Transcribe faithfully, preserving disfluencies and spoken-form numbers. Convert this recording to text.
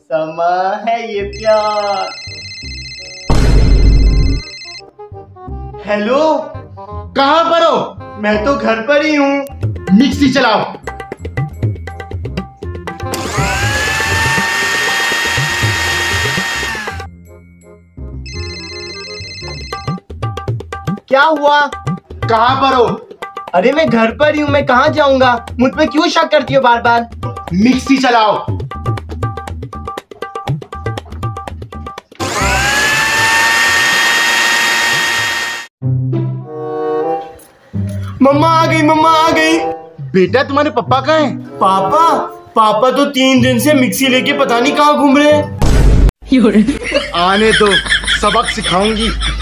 समा है ये प्यार। हेलो, कहाँ पर हो? मैं तो घर पर ही हूँ। मिक्सी चलाओ। क्या हुआ? कहाँ पर हो? अरे मैं घर पर ही हूँ, मैं कहाँ जाऊंगा? मुझ पे क्यों शक करती हो बार बार? मिक्सी चलाओ। मम्मा आ गई, मम्मा आ गई। बेटा तुम्हारे पापा कहाँ हैं? पापा पापा तो तीन दिन से मिक्सी लेके पता नहीं कहाँ घूम रहे हैं। आने दो, सबक सिखाऊंगी।